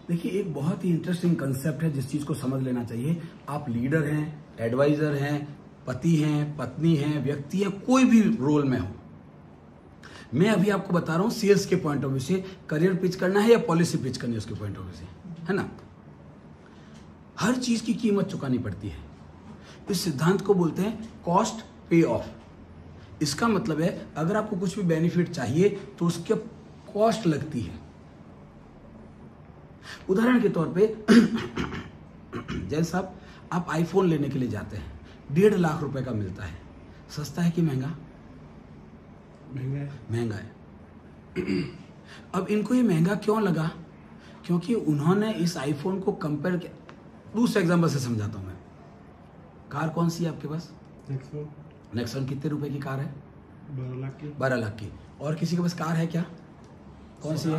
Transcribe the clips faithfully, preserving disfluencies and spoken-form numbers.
देखिए, एक बहुत ही इंटरेस्टिंग कंसेप्ट है जिस चीज को समझ लेना चाहिए। आप लीडर हैं, एडवाइजर हैं, पति हैं, पत्नी हैं, व्यक्ति है, कोई भी रोल में हो, मैं अभी आपको बता रहा हूं सेल्स के पॉइंट ऑफ व्यू से करियर पिच करना है या पॉलिसी पिच करनी है उसके पॉइंट ऑफ व्यू से, है ना। हर चीज की कीमत चुकानी पड़ती है। इस सिद्धांत को बोलते हैं कॉस्ट पे ऑफ। इसका मतलब है अगर आपको कुछ भी बेनिफिट चाहिए तो उसके कॉस्ट लगती है। उदाहरण के तौर पे जैसे साहब, आप आईफोन लेने के लिए जाते हैं, डेढ़ लाख रुपए का मिलता है। सस्ता है कि महंगा? महंगा है। महंगा है। अब इनको ये महंगा क्यों लगा? क्योंकि उन्होंने इस आईफोन को कंपेयर किया। दूसरा एग्जाम्पल से समझाता हूं मैं। कार कौन सी है आपके पास? नेक्सॉन। नेक्सॉन कितने रुपए की कार है? बारह लाख की। बारह लाख की। और किसी के पास कार है क्या? कौन सी है?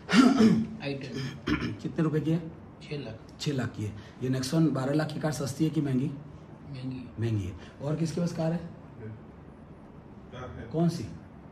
कितने रुपए की है? छह लाख। छह लाख की है। ये नेक्सॉन बारह लाख की कार सस्ती है कि महंगी? महंगी। महंगी है। और किसके पास कार है? कौन सी?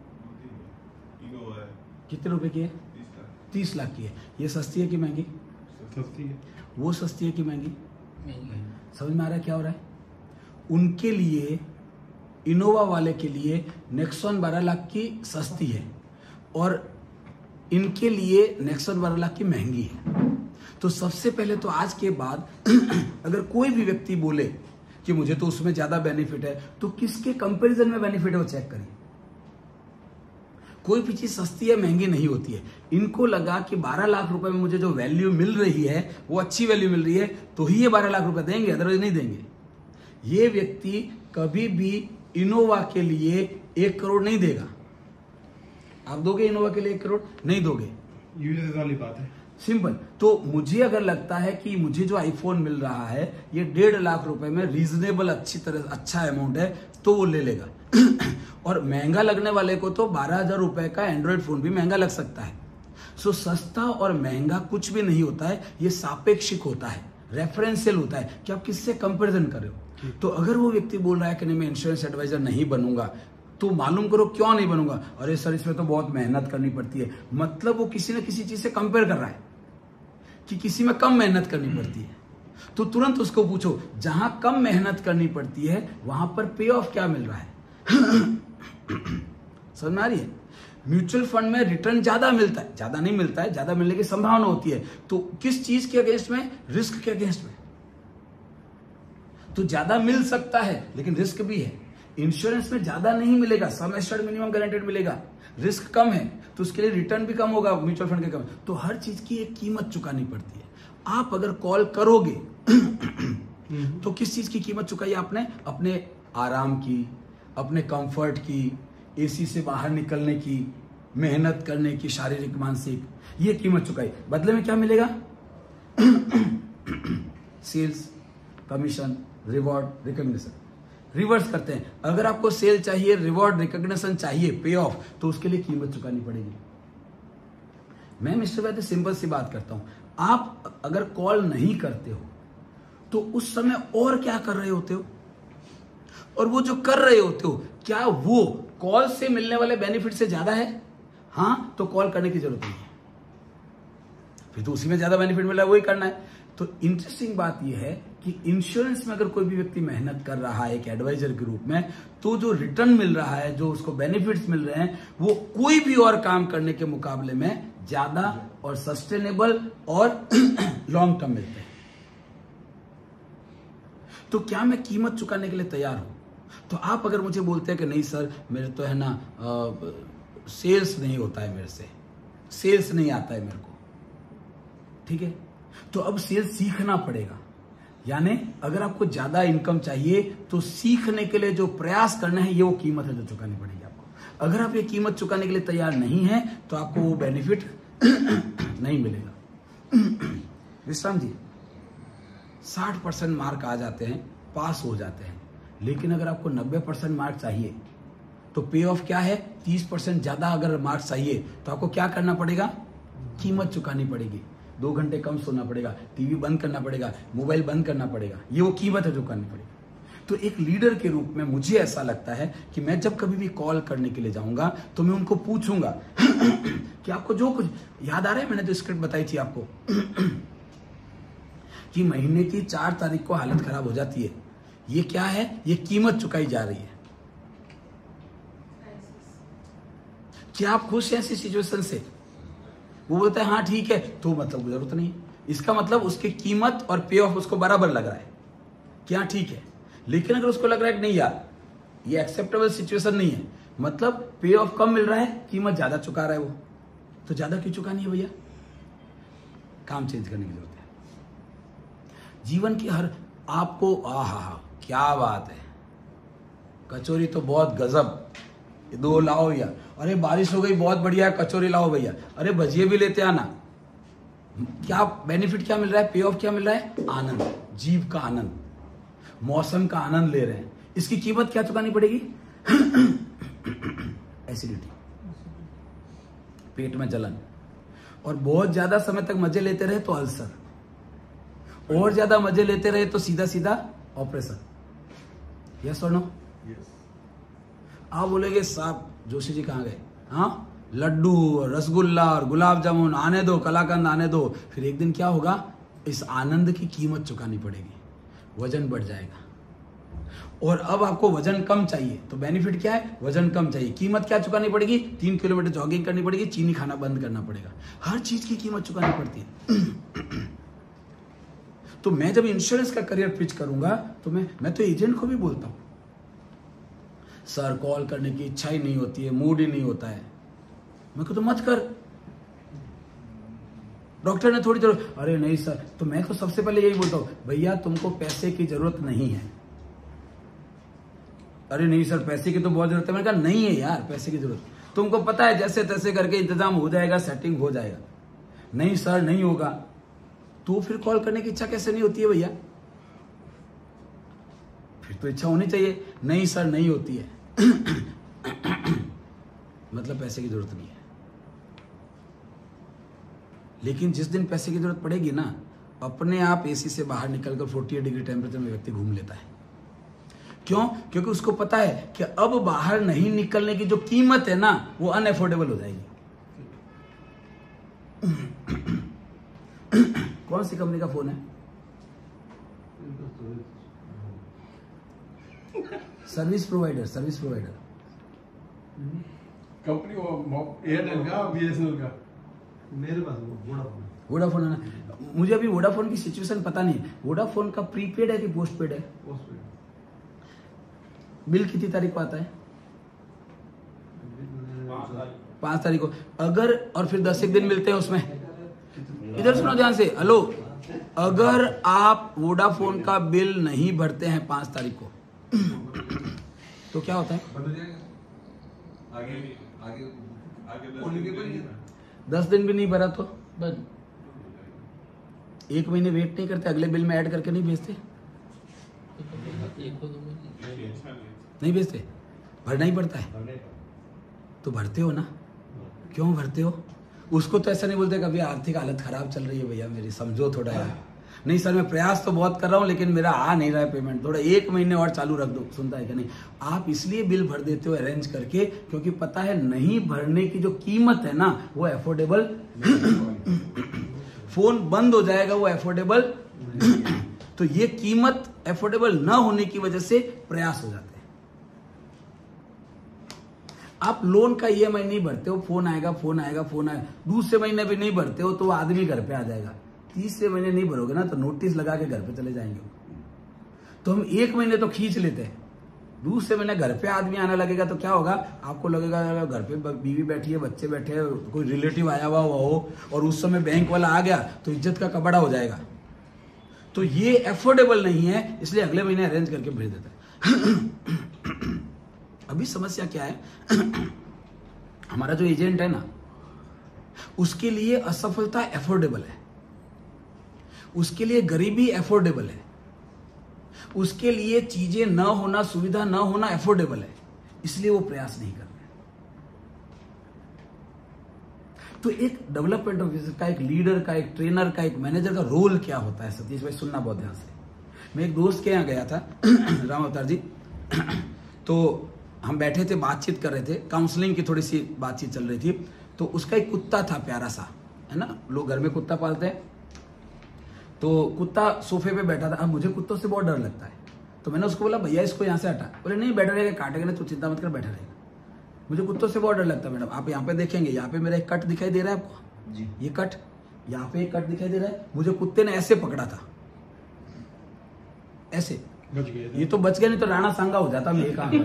कितने रुपए की है? तीस लाख की है। ये सस्ती है कि महंगी? सस्ती है। वो सस्ती है कि महंगी? महंगी। समझ में आ रहा है क्या हो रहा है? उनके लिए, इनोवा वाले के लिए नेक्सॉन बारह लाख की सस्ती है और इनके लिए नेक्सॉन बारह लाख की महंगी है। तो सबसे पहले तो आज के बाद अगर कोई भी व्यक्ति बोले कि मुझे तो उसमें ज्यादा बेनिफिट है, तो किसके कंपैरिजन में बेनिफिट है वो चेक करिए। कोई भी चीज सस्ती या महंगी नहीं होती है। इनको लगा कि बारह लाख रुपए में मुझे जो वैल्यू मिल रही है वो अच्छी वैल्यू मिल रही है, तो ही ये बारह लाख रुपए देंगे, अदरवाइज नहीं देंगे। ये व्यक्ति कभी भी इनोवा के लिए एक करोड़ नहीं देगा। आप दोगे इनोवा के लिए एक करोड़? नहीं दोगे। यूजेस वाली बात है। सिंपल। तो मुझे अगर लगता है कि मुझे जो आईफोन मिल रहा है ये डेढ़ लाख रुपए में रीजनेबल अच्छी तरह अच्छा अमाउंट है, तो वो ले लेगा। और महंगा लगने वाले को तो बारह हजार रुपए का एंड्रॉइड फोन भी महंगा लग सकता है। सो सस्ता और महंगा कुछ भी नहीं होता है, ये सापेक्षिक होता है, रेफरेंशियल होता है कि आप किससे कंपैरिजन कर रहे हो। तो अगर वो व्यक्ति बोल रहा है कि नहीं मैं इंश्योरेंस एडवाइजर नहीं बनूंगा, तो मालूम करो क्यों नहीं बनूंगा। अरे सर इसमें तो बहुत मेहनत करनी पड़ती है। मतलब वो किसी न किसी चीज से कंपेयर कर रहा है कि किसी में कम मेहनत करनी पड़ती है। तो तुरंत उसको पूछो, जहां कम मेहनत करनी पड़ती है वहां पर पे ऑफ क्या मिल रहा है? समझ में आ रही है? म्यूचुअल फंड में रिटर्न ज्यादा मिलता है, ज्यादा नहीं मिलता है, ज्यादा मिलने की संभावना होती है। तो किस चीज के अगेंस्ट में? रिस्क के अगेंस्ट में। तो ज्यादा मिल सकता है लेकिन रिस्क भी है। इंश्योरेंस में ज्यादा नहीं मिलेगा, सम एश्योर्ड मिनिमम गारंटेड मिलेगा, रिस्क कम है तो उसके लिए रिटर्न भी कम होगा म्यूचुअल फंड के कम। तो हर चीज की एक कीमत चुकानी पड़ती है। आप अगर कॉल करोगे तो किस चीज की कीमत चुकाई आपने? अपने आराम की, अपने कंफर्ट की, एसी से बाहर निकलने की, मेहनत करने की, शारीरिक मानसिक, ये कीमत चुकाई। बदले में क्या मिलेगा? Sales, commission, reward, recognition. Reverse करते हैं, अगर आपको सेल चाहिए, रिवॉर्ड, रिकॉग्निशन चाहिए, पे ऑफ, तो उसके लिए कीमत चुकानी पड़ेगी। मैं मिस्टर वैद्य सिंपल सी बात करता हूं, आप अगर कॉल नहीं करते हो तो उस समय और क्या कर रहे होते हो? और वो जो कर रहे होते हो क्या वो कॉल से मिलने वाले बेनिफिट से ज्यादा है? हाँ, तो कॉल करने की जरूरत नहीं है, फिर तो उसी में ज्यादा बेनिफिट मिल रहा है, वही करना है। तो इंटरेस्टिंग बात यह है कि इंश्योरेंस में अगर कोई भी व्यक्ति मेहनत कर रहा है एक एडवाइजर के रूप में, तो जो रिटर्न मिल रहा है, जो उसको बेनिफिट्स मिल रहे हैं, वो कोई भी और काम करने के मुकाबले में ज्यादा और सस्टेनेबल और लॉन्ग टर्म मिलते हैं। तो क्या मैं कीमत चुकाने के लिए तैयार हूं? तो आप अगर मुझे बोलते हैं कि नहीं सर मेरे तो है ना आ, सेल्स नहीं होता है, मेरे से सेल्स नहीं आता है मेरे को, ठीक है, तो अब सेल्स सीखना पड़ेगा। यानी अगर आपको ज्यादा इनकम चाहिए तो सीखने के लिए जो प्रयास करना है, ये वो कीमत है जो चुकानी पड़ेगी आपको। अगर आप ये कीमत चुकाने के लिए तैयार नहीं है तो आपको वो बेनिफिट नहीं मिलेगा। विश्राम जी, साठ परसेंट मार्क आ जाते हैं, पास हो जाते हैं, लेकिन अगर आपको नब्बे परसेंट मार्क चाहिए तो पे ऑफ क्या है? तीस परसेंट ज्यादा अगर मार्क चाहिए तो आपको क्या करना पड़ेगा? कीमत चुकानी पड़ेगी। दो घंटे कम सोना पड़ेगा, टीवी बंद करना पड़ेगा, मोबाइल बंद करना पड़ेगा, ये वो कीमत है जो करनी पड़ेगी। तो एक लीडर के रूप में मुझे ऐसा लगता है कि मैं जब कभी भी कॉल करने के लिए जाऊंगा तो मैं उनको पूछूंगा कि आपको जो कुछ याद आ रहा है, मैंने जो स्क्रिप्ट बताई थी आपको कि महीने की चार तारीख को हालत खराब हो जाती है, ये क्या है, ये कीमत चुकाई जा रही है। क्या आप खुश हैं ऐसी सिचुएशन से? वो बोलता है हाँ ठीक है, तो मतलब जरूरत नहीं, इसका मतलब उसकी कीमत और पे ऑफ उसको बराबर लग रहा है कि हाँ ठीक है। लेकिन अगर उसको लग रहा है कि नहीं यार ये एक्सेप्टेबल सिचुएशन नहीं है, मतलब पे ऑफ कम मिल रहा है, कीमत ज्यादा चुका रहा है वो, तो ज्यादा क्यों चुकानी है भैया? काम चेंज करने की जरूरत है। जीवन की हर आपको आहा क्या बात है, कचौरी तो बहुत गजब, दो लाओ भैया, अरे बारिश हो गई बहुत बढ़िया, कचौरी लाओ भैया, अरे भजिए भी लेते आना। क्या बेनिफिट क्या मिल रहा है, पे ऑफ क्या मिल रहा है? आनंद, जीव का आनंद, मौसम का आनंद ले रहे हैं। इसकी कीमत क्या चुकानी पड़ेगी? एसिडिटी, पेट में जलन, और बहुत ज्यादा समय तक मजे लेते रहे तो अल्सर, और ज्यादा मजे लेते रहे तो सीधा सीधा ऑपरेशन। यस और नो? यस। आप बोलेंगे साहब जोशी जी कहाँ गए? हाँ, लड्डू और रसगुल्ला और गुलाब जामुन आने दो, कलाकंद आने दो, फिर एक दिन क्या होगा? इस आनंद की कीमत चुकानी पड़ेगी, वजन बढ़ जाएगा। और अब आपको वजन कम चाहिए तो बेनिफिट क्या है? वजन कम चाहिए, कीमत क्या चुकानी पड़ेगी? तीन किलोमीटर जॉगिंग करनी पड़ेगी, चीनी खाना बंद करना पड़ेगा, हर चीज की कीमत चुकानी पड़ती है। तो मैं जब इंश्योरेंस का करियर पिच करूंगा तो मैं मैं तो एजेंट को भी बोलता हूं, सर कॉल करने की इच्छा ही नहीं होती है, मूड ही नहीं होता है। मैं कहता तो मत कर, डॉक्टर ने थोड़ी जरूरत, अरे नहीं सर, तो मैं तो सबसे पहले यही बोलता हूं, भैया तुमको पैसे की जरूरत नहीं है। अरे नहीं सर पैसे की तो बहुत जरूरत है। मैंने कहा नहीं है यार पैसे की जरूरत, तुमको पता है जैसे तैसे करके इंतजाम हो जाएगा, सेटिंग हो जाएगा। नहीं सर नहीं होगा, तो फिर कॉल करने की इच्छा कैसे नहीं होती है भैया? फिर तो इच्छा होनी चाहिए। नहीं सर नहीं होती है मतलब पैसे की जरूरत नहीं है। लेकिन जिस दिन पैसे की जरूरत पड़ेगी ना, अपने आप एसी से बाहर निकलकर अड़तालीस डिग्री टेम्परेचर में व्यक्ति घूम लेता है। क्यों? क्योंकि उसको पता है कि अब बाहर नहीं निकलने की जो कीमत है ना, वो अनएफोर्डेबल हो जाएगी। कौन सी कंपनी का फोन है? Service provider, service provider company वो एयरटेल का, बीएसएनएल का। मेरे पास वोडाफोन है। वोडाफोन है ना? मुझे अभी वोडाफोन की सिचुएशन पता नहीं। वोडाफोन का प्रीपेड है कि पोस्टपेड है? पोस्टपेड। बिल कितनी तारीख को आता है? पांच तारीख को। अगर और फिर दस एक दिन मिलते हैं उसमें। इधर सुनो ध्यान से, हेलो, अगर आप वोडाफोन का बिल नहीं भरते हैं पांच तारीख को तो क्या होता है? आगे आगे आगे दस दिन भी नहीं भरा तो बंद। एक महीने वेट नहीं करते, अगले बिल में ऐड करके नहीं भेजते? एक को दो महीने। नहीं भेजते, भरना ही पड़ता है। तो भरते हो ना? क्यों भरते हो? उसको तो ऐसा नहीं बोलते कभी आर्थिक हालत खराब चल रही है भैया मेरी, समझो थोड़ा यार। नहीं सर मैं प्रयास तो बहुत कर रहा हूं लेकिन मेरा आ नहीं रहा है पेमेंट, थोड़ा एक महीने और चालू रख दो। सुनता है क्या? नहीं। आप इसलिए बिल भर देते हो अरेंज करके क्योंकि पता है नहीं भरने की जो कीमत है ना वो अफोर्डेबल फोन बंद हो जाएगा, वो अफोर्डेबल तो ये कीमत अफोर्डेबल ना होने की वजह से प्रयास हो जाते हैं। आप लोन का ईएमआई नहीं भरते हो, फोन आएगा फोन आएगा फोन आएगा, दूसरे महीने भी नहीं भरते हो तो वो आदमी घर पे आ जाएगा। तीसरे महीने नहीं भरोगे ना तो नोटिस लगा के घर पे चले जाएंगे। तो हम एक महीने तो खींच लेते हैं, दूसरे महीने घर पे आदमी आने लगेगा तो क्या होगा? आपको लगेगा घर पे बीवी बैठी है, बच्चे बैठे हैं, कोई रिलेटिव आया हुआ हो और उस समय बैंक वाला आ गया तो इज्जत का कपड़ा हो जाएगा। तो ये अफोर्डेबल नहीं है, इसलिए अगले महीने अरेंज करके भेज देते हैं। अभी समस्या क्या है? हमारा जो एजेंट है ना उसके लिए असफलता अफोर्डेबल है, उसके लिए गरीबी अफोर्डेबल है, उसके लिए चीजें न होना, सुविधा न होना अफोर्डेबल है, इसलिए वो प्रयास नहीं कर रहे। तो एक डेवलपमेंट ऑफिसर का, एक लीडर का, एक ट्रेनर का, एक मैनेजर का रोल क्या होता है? सतीश भाई सुनना बहुत ध्यान से। मैं एक दोस्त के यहाँ गया था राम अवतार जी, तो हम बैठे थे बातचीत कर रहे थे, काउंसलिंग की थोड़ी सी बातचीत चल रही थी। तो उसका एक कुत्ता था प्यारा सा, है ना, लोग घर में कुत्ता पालते हैं। तो कुत्ता सोफे पे बैठा था। अब मुझे कुत्तों से बहुत डर लगता है, तो मैंने उसको बोला भैया इसको यहाँ से हटा। बोले नहीं बैठा रहेगा, काटेगा नहीं, तो चिंता मत कर, बैठा रहेगा। मुझे कुत्तों से बहुत डर लगता है मैडम। आप यहाँ पे देखेंगे, यहाँ पे मेरा एक कट दिखाई दे रहा है आपको जी, ये कट, यहाँ पे एक कट दिखाई दे रहा है। मुझे कुत्ते ने ऐसे पकड़ा था, ऐसे बच गए। ये तो बच गया, नहीं तो राणा सांगा हो जाता मैं काम।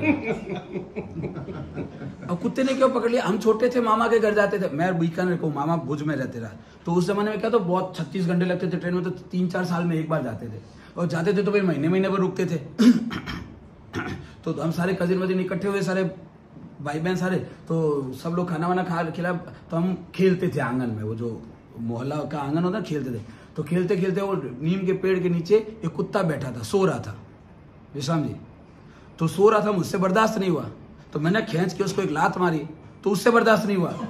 अब कुत्ते ने क्यों पकड़ लिया? हम छोटे थे, मामा के घर जाते थे, मैं बीकानेर को, मामा भुज में रहते रहा। तो उस जमाने में क्या, तो बहुत छत्तीस घंटे लगते थे ट्रेन में, तो तीन चार साल में एक बार जाते थे। और जाते थे तो भाई महीने महीने पर रुकते थे। तो हम सारे कजिन वजिन इकट्ठे हुए, सारे भाई बहन सारे, तो सब लोग खाना वाना खा खिला, तो हम खेलते थे आंगन में, वो जो मोहल्ला का आंगन होता, खेलते थे। तो खेलते खेलते वो नीम के पेड़ के नीचे एक कुत्ता बैठा था, सो रहा था, विश्राम जी। तो सो रहा था, मुझसे बर्दाश्त नहीं हुआ, तो मैंने खींच के उसको एक लात मारी, तो उससे बर्दाश्त नहीं हुआ।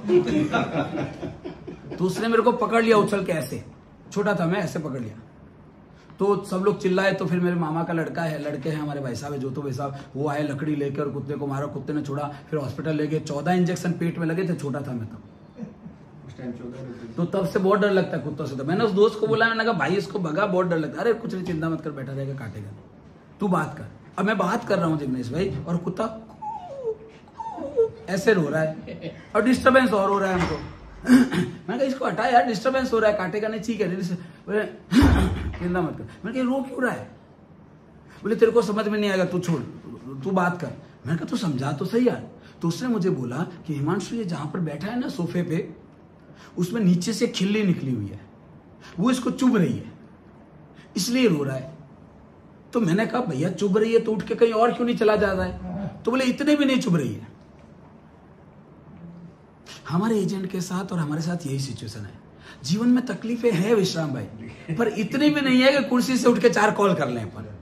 तो उसने मेरे को पकड़ लिया उछल के, ऐसे छोटा था मैं, ऐसे पकड़ लिया। तो सब लोग चिल्लाए। तो फिर मेरे मामा का लड़का है, लड़के हैं हमारे भाई साहब है, जो तो भाई साहब, वो आए लकड़ी लेकर, कुत्ते को मारा, कुत्ते ने छोड़ा, फिर हॉस्पिटल ले गए। चौदह इंजेक्शन पेट में लगे थे, छोटा था मैं तब। तो तब से बहुत डर लगता है कुत्तों से। तो मैंने उस दोस्त को बोला, मैंने कहा भाई इसको भगा, बहुत डर लगता है। अरे कुछ नहीं, चिंता मत कर, बैठा रहेगा, काटेगा नहीं, तू बात कर। अब मैं बात कर रहा हूँ जिग्नेश भाई, और कुत्ता ऐसे रो रहा है, और डिस्टर्बेंस और हो रहा है हमको। मैंने कहा इसको हटा यार, डिस्टर्बेंस हो रहा है, काटेगा नहीं, ठीक है, चिंता मत कर। मैंने कहा रो क्यों रहा है? बोले तेरे को समझ में नहीं आएगा, तू छोड़, तू बात कर। मैंने कहा तू समझा तो सही यार। तो उसने मुझे बोला कि हिमांशु ये जहां पर बैठा है ना सोफे पे, उसमें नीचे से खिल्ली निकली हुई है, वो इसको चुभ रही है, इसलिए रो रहा है। तो मैंने कहा भैया चुभ रही है तो उठ के कहीं और क्यों नहीं चला जा रहा है? तो बोले इतने भी नहीं चुभ रही है। हमारे एजेंट के साथ और हमारे साथ यही सिचुएशन है। जीवन में तकलीफें हैं विश्राम भाई, पर इतनी भी नहीं है कि कुर्सी से उठ के चार कॉल कर लें पर।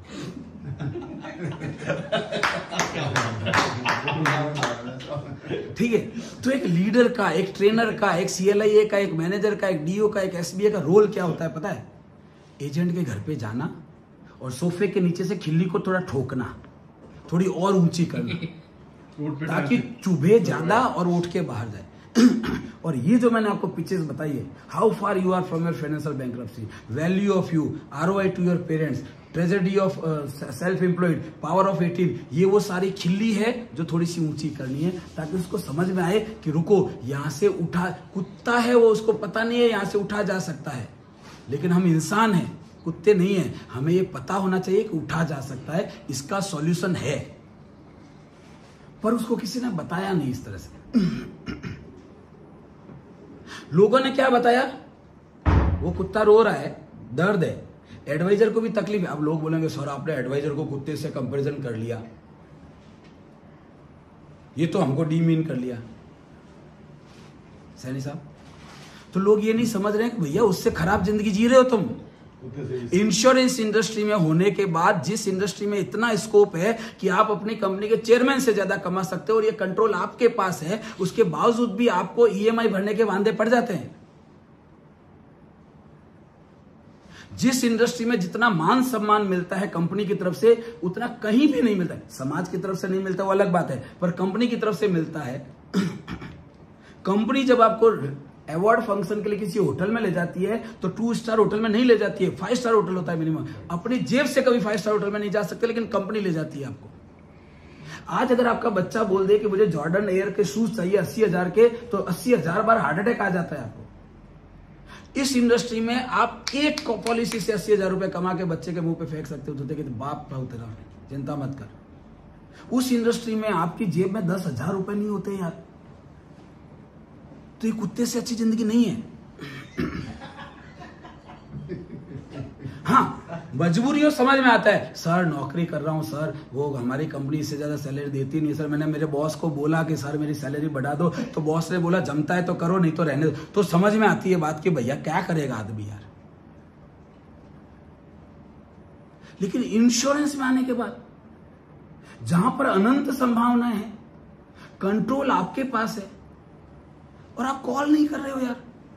ठीक है, तो एक लीडर का, एक ट्रेनर का, एक सीएलआईए का, एक मैनेजर का, एक डीओ का, एक एसबीए का रोल क्या होता है पता है? एजेंट के घर पे जाना और सोफे के नीचे से खिल्ली को थोड़ा ठोकना, थोड़ी और ऊंची करना, ताकि चुभे ज्यादा और उठ के बाहर जाए। और ये जो मैंने आपको पिक्चर्स बताई है, how far you are from your financial bankruptcy, value of you, ROI to your parents, tragedy of self employed, power of eighteen, ये वो सारी खिल्ली है जो थोड़ी सी ऊंची करनी है, ताकि उसको समझ में आए कि रुको, यहां से उठा, कुत्ता है वो, उसको पता नहीं है यहां से उठा जा सकता है, लेकिन हम इंसान हैं, कुत्ते नहीं है। हमें ये पता होना चाहिए कि उठा जा सकता है, इसका सॉल्यूशन है, पर उसको किसी ने बताया नहीं इस तरह से। लोगों ने क्या बताया? वो कुत्ता रो रहा है, दर्द है, एडवाइजर को भी तकलीफ है। अब लोग बोलेंगे सर आपने एडवाइजर को कुत्ते से कंपैरिजन कर लिया, ये तो हमको डीमीन कर लिया सैनी साहब। तो लोग ये नहीं समझ रहे हैं कि भैया उससे खराब जिंदगी जी रहे हो तुम। इंश्योरेंस इंडस्ट्री में होने के बाद, जिस इंडस्ट्री में इतना स्कोप है कि आप अपनी कंपनी के चेयरमैन से ज्यादा कमा सकते हो और ये कंट्रोल आपके पास है, उसके बावजूद भी आपको ईएमआई भरने के वांदे पड़ जाते हैं। जिस इंडस्ट्री में जितना मान सम्मान मिलता है कंपनी की तरफ से, उतना कहीं भी नहीं मिलता है। समाज की तरफ से नहीं मिलता वो अलग बात है, पर कंपनी की तरफ से मिलता है। कंपनी जब आपको अवार्ड फंक्शन के लिए किसी होटल में ले जाती है तो टू स्टार होटल में नहीं ले जाती है, फाइव स्टार होटल होता है मिनिमम। अपनी जेब से कभी फाइव स्टार होटल में नहीं जा सकते, लेकिन कंपनी ले जाती है आपको। आज अगर आपका बच्चा बोल दे कि मुझे जॉर्डन एयर के शूज चाहिए अस्सी हजार के, तो अस्सी हजार बार हार्ट अटैक आ जाता है आपको। इस इंडस्ट्री में आप एक पॉलिसी से अस्सी हजार रुपए कमा के बच्चे के मुंह पे फेंक सकते हो, तो देखिए बाप भाव तेरा, चिंता मत कर। उस इंडस्ट्री में आपकी जेब में दस हजार रुपए नहीं होते यार, तो ये कुत्ते से अच्छी जिंदगी नहीं है। हाँ, मजबूरी हो, समझ में आता है, सर नौकरी कर रहा हूं सर, वो हमारी कंपनी इससे ज्यादा सैलरी देती नहीं सर, मैंने मेरे बॉस को बोला कि सर मेरी सैलरी बढ़ा दो, तो बॉस ने बोला जमता है तो करो नहीं तो रहने दो। तो समझ में आती है बात कि भैया क्या करेगा आदमी यार। लेकिन इंश्योरेंस में आने के बाद, जहां पर अनंत संभावनाएं हैं, कंट्रोल आपके पास है और आप कॉल नहीं कर रहे हो यार।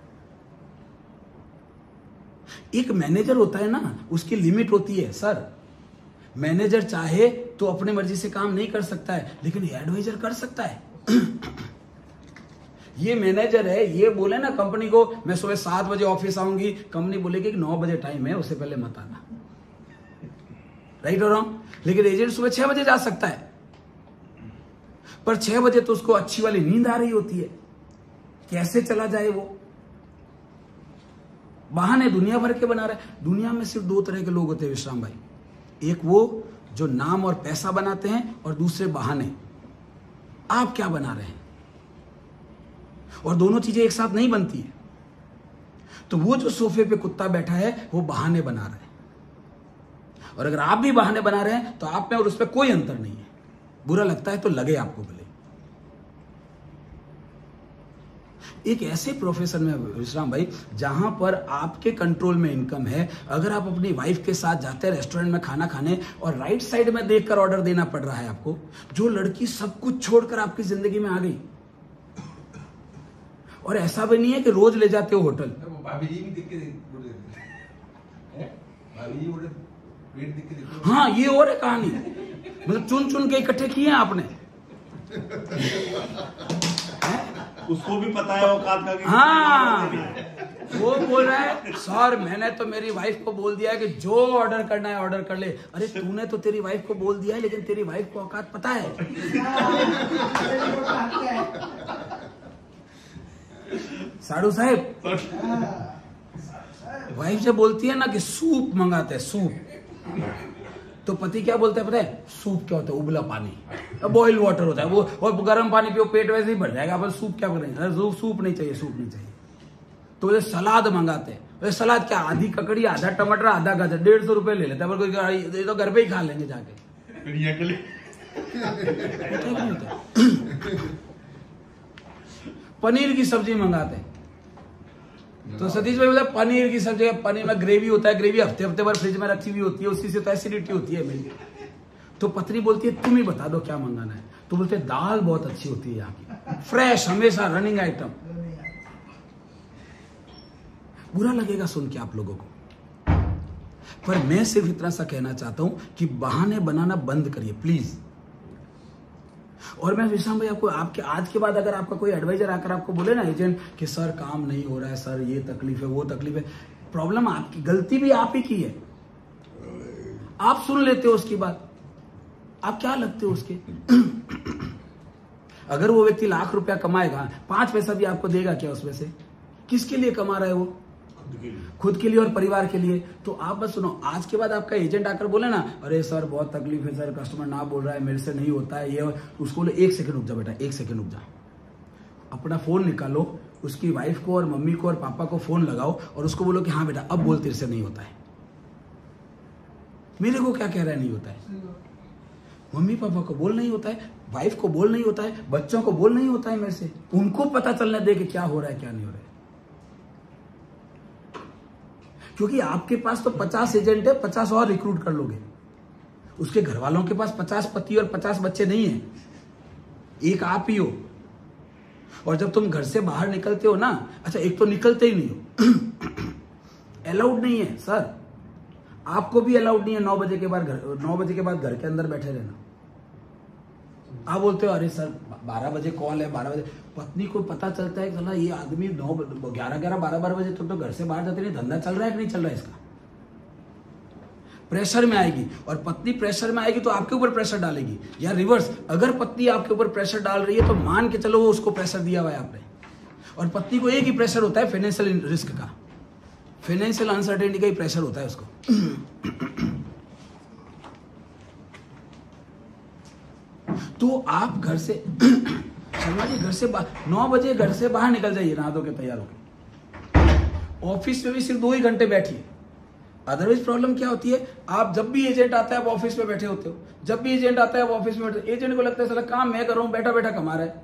एक मैनेजर होता है ना, उसकी लिमिट होती है सर। मैनेजर चाहे तो अपने मर्जी से काम नहीं कर सकता है, लेकिन एडवाइजर कर सकता है। ये मैनेजर है, ये बोले ना कंपनी को मैं सुबह सात बजे ऑफिस आऊंगी, कंपनी बोलेगी कि नौ बजे टाइम है, उससे पहले मत आना। राइट और रॉन्ग? लेकिन एजेंट सुबह छह बजे जा सकता है, पर छह बजे तो उसको अच्छी वाली नींद आ रही होती है, कैसे चला जाए वो? बहाने दुनिया भर के बना रहे। दुनिया में सिर्फ दो तरह के लोग होते हैं विश्राम भाई, एक वो जो नाम और पैसा बनाते हैं, और दूसरे बहाने। आप क्या बना रहे हैं? और दोनों चीजें एक साथ नहीं बनती है। तो वो जो सोफे पे कुत्ता बैठा है वो बहाने बना रहा है, और अगर आप भी बहाने बना रहे हैं तो आप में और उस पर कोई अंतर नहीं है। बुरा लगता है तो लगे आपको भले। एक ऐसे प्रोफेशन में विश्राम भाई जहां पर आपके कंट्रोल में इनकम है, अगर आप अपनी वाइफ के साथ जाते हैं रेस्टोरेंट में खाना खाने और राइट साइड में देखकर ऑर्डर देना पड़ रहा है आपको, जो लड़की सब कुछ छोड़कर आपकी जिंदगी में आ गई, और ऐसा भी नहीं है कि रोज ले जाते हो होटल। भाभी जी भी देख के बोल देते हैं, भाभी जी बोले पेट देख के देखो। हाँ, ये और है कहानी, मतलब चुन चुन के इकट्ठे किए हैं आपने। उसको भी पता है औकात का कि हाँ, वो बोल रहा है सर मैंने तो मेरी वाइफ को बोल दिया है कि जो ऑर्डर करना है ऑर्डर कर ले। अरे तूने तो तेरी वाइफ को बोल दिया है, लेकिन तेरी वाइफ को औकात पता है। साधु साहब, वाइफ जब बोलती है ना कि सूप मंगाते हैं सूप, तो पति क्या बोलता है पता है? सूप क्या होता है? उबला पानी, बॉइल वाटर होता है वो, और गर्म पानी पियो पेट वैसे ही भर जाएगा, पर सूप क्या करेंगे? अरे सूप नहीं चाहिए, सूप नहीं चाहिए। तो ये सलाद मंगाते हैं, सलाद क्या? आधी ककड़ी, आधा टमाटर, आधा गाजर, डेढ़ सौ रुपए ले लेता है, पर कोई तो घर पे ही खा लेंगे जाके। पनीर की सब्जी मंगाते हैं, तो सतीश भाई बोला पनीर की सब्जी, पनीर में ग्रेवी होता है, ग्रेवी हफ्ते हफ्ते भर फ्रिज में रखी हुई होती है, उसी से तो एसिडिटी होती है मेरी। तो पत्नी बोलती है तुम ही बता दो क्या मंगाना है। तो बोलते हैं दाल बहुत अच्छी होती है यहाँ की, फ्रेश, हमेशा रनिंग आइटम। बुरा लगेगा सुन के आप लोगों को, पर मैं सिर्फ इतना सा कहना चाहता हूं कि बहाने बनाना बंद करिए प्लीज। और मैं विश्राम भाई आपको, आपके आज के बाद अगर आपका कोई एडवाइजर आकर आपको बोले ना एजेंट कि सर काम नहीं हो रहा है, सर ये तकलीफ है वो तकलीफ है, प्रॉब्लम आपकी, गलती भी आप ही की है। आप सुन लेते हो उसकी बात, आप क्या लगते हो उसके? अगर वो व्यक्ति लाख रुपया कमाएगा, पांच पैसा भी आपको देगा क्या उसमें से? किसके लिए कमा रहा है वो? खुद के लिए और परिवार के लिए। तो आप बस सुनो, आज के बाद आपका एजेंट आकर बोले ना अरे सर बहुत तकलीफ है सर, कस्टमर ना बोल रहा है, मेरे से नहीं होता है ये, उसको बोले एक सेकंड रुक जा बेटा, एक सेकंड रुक जा, अपना फोन निकालो, उसकी वाइफ को और मम्मी को और पापा को फोन लगाओ और उसको बोलो कि हाँ बेटा अब बोल, तेरे से नहीं होता है। मेरे को क्या कह रहा है नहीं होता है? मम्मी पापा को बोल नहीं होता है, वाइफ को बोल नहीं होता है, बच्चों को बोल नहीं होता है मेरे से, उनको पता चलने दे कि क्या हो रहा है क्या नहीं हो रहा है। क्योंकि आपके पास तो पचास एजेंट है, पचास और रिक्रूट कर लोगे। उसके घर वालों के पास पचास पति और पचास बच्चे नहीं है, एक आप ही हो। और जब तुम घर से बाहर निकलते हो ना, अच्छा एक तो निकलते ही नहीं हो, अलाउड नहीं है सर, आपको भी अलाउड नहीं है नौ बजे के बाद घर नौ बजे के बाद घर के अंदर बैठे रहना। आप बोलते हो अरे सर बारह बजे कॉल है, बारह बजे, पत्नी को पता चलता है चला ये आदमी नौ ग्यारह ग्यारह बारह बारह बजे तक तो घर से बाहर जाते नहीं, धंधा चल रहा है कि नहीं चल रहा है, इसका प्रेशर में आएगी। और पत्नी प्रेशर में आएगी तो आपके ऊपर प्रेशर डालेगी, या रिवर्स, अगर पत्नी आपके ऊपर प्रेशर डाल रही है तो मान के चलो वो उसको प्रेशर दिया हुआ है आपने। और पत्नी को एक ही प्रेशर होता है फाइनेंशियल रिस्क का, फाइनेंशियल अनसर्टेनिटी का ही प्रेशर होता है उसको। तो आप घर से शर्मा जी घर से नौ बजे घर से बाहर निकल जाइए, नहा धो के तैयार होकर। ऑफिस में भी सिर्फ दो ही घंटे बैठिए, अदरवाइज प्रॉब्लम क्या होती है, आप जब भी एजेंट आता है आप ऑफिस में बैठे होते हो, जब भी एजेंट आता है आप ऑफिस में बैठे, एजेंट को लगता है साला काम मैं कर रहा हूं, बैठा बैठा कमा रहा है।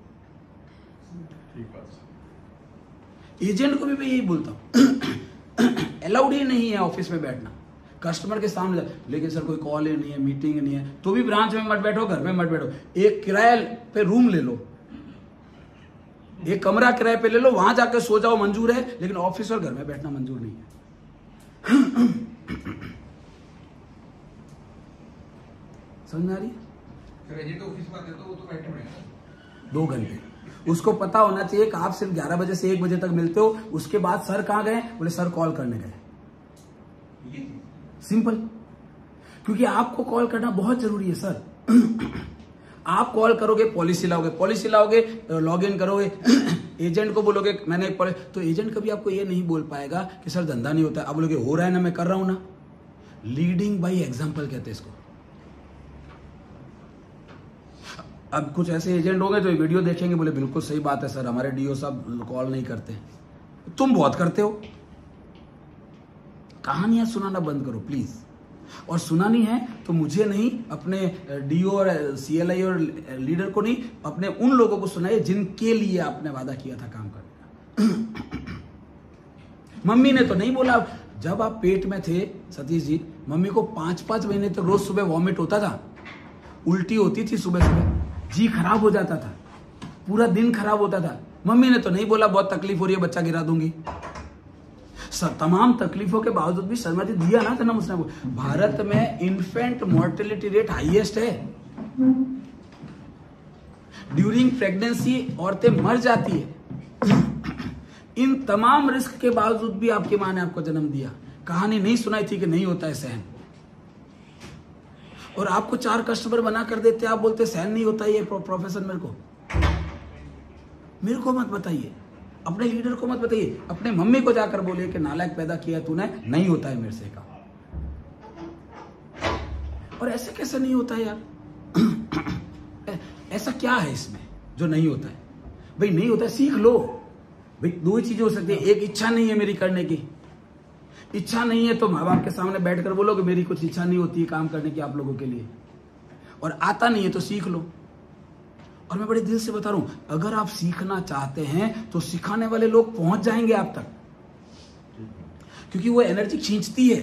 एजेंट को भी मैं यही बोलता हूं, अलाउड ही नहीं है ऑफिस में बैठना कस्टमर के सामने। लेकिन सर कोई कॉल ही नहीं है, मीटिंग नहीं है, तो भी ब्रांच में मत बैठो, घर पे मत बैठो, एक किराए पे रूम ले लो, एक कमरा किराए पे ले लो, वहां जाकर सो जाओ, मंजूर है, लेकिन ऑफिस और घर में बैठना मंजूर नहीं है। समझ आ रही है? ऑफिस में आते तो वो तो बैठे हुए हैं दो घंटे उसको पता होना चाहिए कि आप सिर्फ ग्यारह बजे से एक बजे तक मिलते हो, उसके बाद सर कहां गए? बोले सर कॉल करने गए। सिंपल। क्योंकि आपको कॉल करना बहुत जरूरी है सर। आप कॉल करोगे, पॉलिसी लाओगे, पॉलिसी लाओगे, लॉग इन करोगे, एजेंट को बोलोगे मैंने एक पॉलिसी, तो एजेंट कभी आपको ये नहीं बोल पाएगा कि सर धंधा नहीं होता। आप बोलोगे हो रहा है ना, मैं कर रहा हूं ना। लीडिंग बाय एग्जांपल कहते हैं इसको। अब कुछ ऐसे एजेंट होंगे जो वीडियो देखेंगे, बोले बिल्कुल सही बात है सर, हमारे डीओ साहब कॉल नहीं करते। तुम बहुत करते हो। कहानियां सुनाना बंद करो प्लीज। और सुनानी है तो मुझे नहीं, अपने डीओ और सीएलआई और लीडर को नहीं, अपने उन लोगों को सुनाइए जिनके लिए आपने वादा किया था काम करने का। मम्मी ने तो नहीं बोला। जब आप पेट में थे सतीश जी, मम्मी को पांच पांच महीने तक तो रोज सुबह वॉमिट होता था, उल्टी होती थी सुबह सुबह, जी खराब हो जाता था, पूरा दिन खराब होता था। मम्मी ने तो नहीं बोला बहुत तकलीफ हो रही है, बच्चा गिरा दूंगी। तमाम तकलीफों के बावजूद भी शर्मा जी दिया ना जन्म उसने। भारत में इन्फेंट मोर्टेलिटी रेट हाईएस्ट है। ड्यूरिंग प्रेगनेंसी औरतें मर जाती है। इन तमाम रिस्क के बावजूद भी आपकी मां ने आपको जन्म दिया। कहानी नहीं सुनाई थी कि नहीं होता है सहन। और आपको चार कस्टमर बना कर देते, आप बोलते सहन नहीं होता ये प्रोफेसर। मेरे को मेरे को मत बताइए, अपने लीडर को मत बताइए, अपने मम्मी को जाकर बोलिए कि नालायक पैदा किया तूने, नहीं होता है मेरे से काम। और ऐसे कैसे नहीं होता है यार? ऐसा क्या है इसमें जो नहीं होता है? भाई नहीं होता है, सीख लो भाई। दो ही चीजें हो सकती है, एक इच्छा नहीं है मेरी करने की। इच्छा नहीं है तो माँ बाप के सामने बैठकर बोलो कि मेरी कुछ इच्छा नहीं होती है काम करने की आप लोगों के लिए। और आता नहीं है तो सीख लो। और मैं बड़े दिल से बता रहा हूं, अगर आप सीखना चाहते हैं तो सिखाने वाले लोग पहुंच जाएंगे आप तक, क्योंकि वो एनर्जी खींचती है।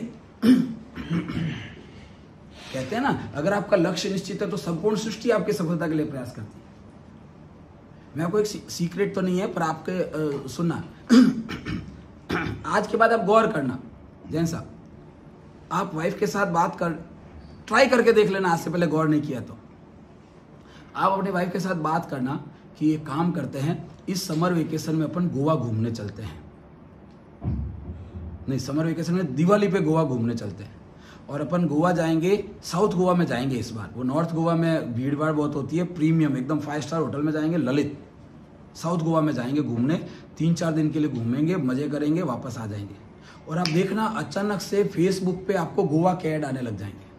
कहते हैं ना, अगर आपका लक्ष्य निश्चित है तो संपूर्ण सृष्टि आपकी सफलता के लिए प्रयास करती है। मैं आपको एक सीक्रेट तो नहीं है, पर आपके आ, सुनना आज के बाद आप गौर करना। जैन साहब, आप वाइफ के साथ बात कर ट्राई करके देख लेना, आज से पहले गौर नहीं किया तो। आप अपने वाइफ के साथ बात करना कि ये काम करते हैं, इस समर वेकेशन में अपन गोवा घूमने चलते हैं। नहीं, समर वेकेशन में दिवाली पे गोवा घूमने चलते हैं। और अपन गोवा जाएंगे, साउथ गोवा में जाएंगे इस बार। वो नॉर्थ गोवा में भीड़ भाड़ बहुत होती है, प्रीमियम एकदम फाइव स्टार होटल में जाएंगे, ललित। साउथ गोवा में जाएंगे घूमने, तीन चार दिन के लिए घूमेंगे, मजे करेंगे, वापस आ जाएंगे। और आप देखना अचानक से फेसबुक पे आपको गोवा के ऐड आने लग जाएंगे।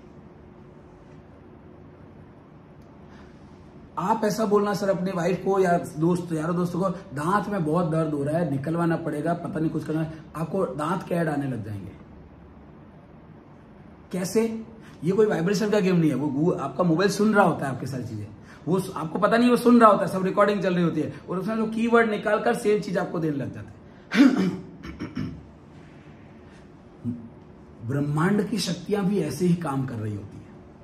आप ऐसा बोलना सर अपने वाइफ को या दोस्त यारों दोस्तों को, दांत में बहुत दर्द हो रहा है, निकलवाना पड़ेगा, पता नहीं कुछ करना है, आपको दांत के ऐड आने लग जाएंगे। कैसे? ये कोई वाइब्रेशन का गेम नहीं है। वो आपका मोबाइल सुन रहा होता है आपकी सारी चीजें, वो आपको पता नहीं वो सुन रहा होता है, सब रिकॉर्डिंग चल रही होती है, और उसमें जो कीवर्ड निकालकर सेम चीज आपको देने लग जाता है। ब्रह्मांड की शक्तियां भी ऐसे ही काम कर रही होती है।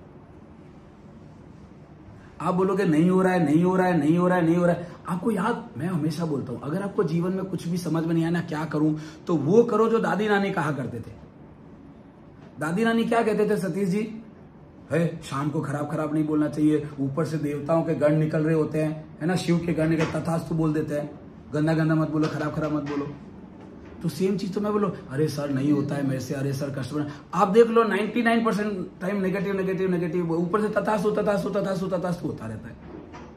आप बोलोगे नहीं हो रहा है, नहीं हो रहा है, नहीं हो रहा है, नहीं हो रहा है। आपको याद, मैं हमेशा बोलता हूं, अगर आपको जीवन में कुछ भी समझ में नहीं आया ना क्या करूं, तो वो करो जो दादी नानी कहा करते थे। दादी नानी क्या कहते थे सतीश जी? है शाम को खराब खराब नहीं बोलना चाहिए, ऊपर से देवताओं के गण निकल रहे होते हैं, है ना, शिव के गण निकल, तथास्तु बोल देते हैं, गंदा गंदा मत बोलो, खराब खराब मत बोलो। तो सेम चीज तो मैं बोलो, अरे सर नहीं होता है मेरे से, अरे सर कस्टमर, आप देख लो निन्यानवे percent time negative negative negative, ऊपर से तथास्तु तथास्तु तथास्तु तथास्तु होता रहता है।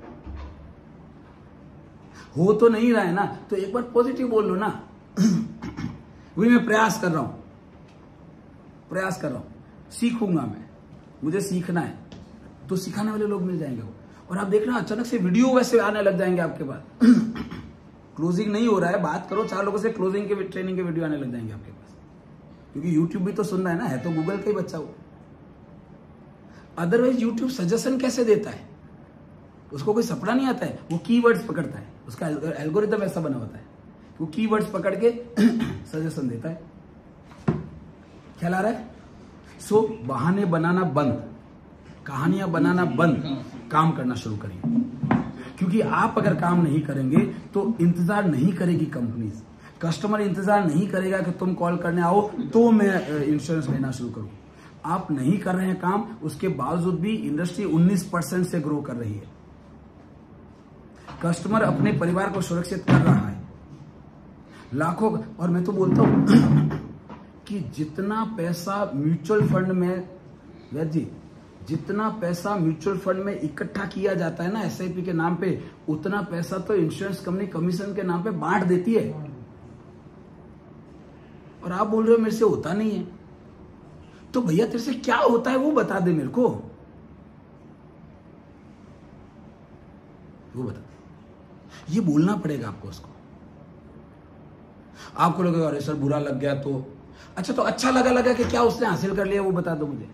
हो तो नहीं रहा है ना, तो एक बार पॉजिटिव बोल लो ना। वही मैं प्रयास कर रहा हूं, प्रयास कर रहा हूं, सीखूंगा मैं, मुझे सीखना है, तो सिखाने वाले लोग मिल जाएंगे वो। और आप देखना अचानक से वीडियो वैसे आने लग जाएंगे आपके पास। क्लोजिंग नहीं हो रहा है, बात करो चार लोगों से, क्लोजिंग के ट्रेनिंग के वीडियो आने लग जाएंगे आपके पास, क्योंकि यूट्यूब भी तो सुन रहा है ना, है तो गूगल का ही बच्चा वो। अदरवाइज यूट्यूब सजेशन कैसे देता है? उसको कोई सपना नहीं आता है, वो कीवर्ड्स पकड़ता है, उसका एल्गोरिथम ऐसा बना होता है, वो कीवर्ड्स पकड़ के सजेशन देता है। ख्याल आ रहा है? सो बहाने बनाना बंद, कहानियां बनाना बंद, काम करना शुरू करिए। क्योंकि आप अगर काम नहीं करेंगे तो इंतजार नहीं करेगी कंपनीज, कस्टमर इंतजार नहीं करेगा कि तुम कॉल करने आओ तो मैं इंश्योरेंस लेना शुरू करूं। आप नहीं कर रहे हैं काम, उसके बावजूद भी इंडस्ट्री उन्नीस परसेंट से ग्रो कर रही है। कस्टमर अपने परिवार को सुरक्षित कर रहा है लाखों। और मैं तो बोलता हूं कि जितना पैसा म्यूचुअल फंड में, वैद जी, जितना पैसा म्यूचुअल फंड में इकट्ठा किया जाता है ना एसआईपी के नाम पे, उतना पैसा तो इंश्योरेंस कंपनी कमीशन के नाम पे बांट देती है। और आप बोल रहे हो मेरे से होता नहीं है, तो भैया तेरे से क्या होता है वो बता दे मेरे को, वो बता। ये बोलना पड़ेगा आपको उसको। आपको लगेगा अरे सर बुरा लग गया तो अच्छा, तो अच्छा लगा लगा कि क्या उसने हासिल कर लिया वो बता दो मुझे।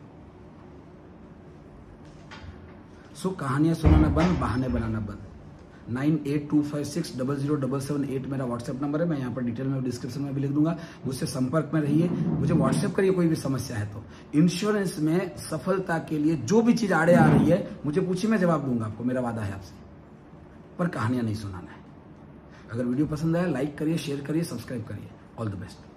सो कहानियां सुनाना बंद, बहाने बनाना बंद। Nine eight two five six double zero double seven eight मेरा व्हाट्सएप नंबर है। मैं यहाँ पर डिटेल में डिस्क्रिप्शन में भी लिख दूंगा, मुझसे संपर्क में रहिए, मुझे व्हाट्सएप करिए कोई भी समस्या है तो। इंश्योरेंस में सफलता के लिए जो भी चीज आड़े आ रही है मुझे पूछिए, मैं जवाब दूंगा आपको, मेरा वादा है आपसे। पर कहानियां नहीं सुनाना है। अगर वीडियो पसंद आया लाइक करिए, शेयर करिए, सब्सक्राइब करिए। All the best.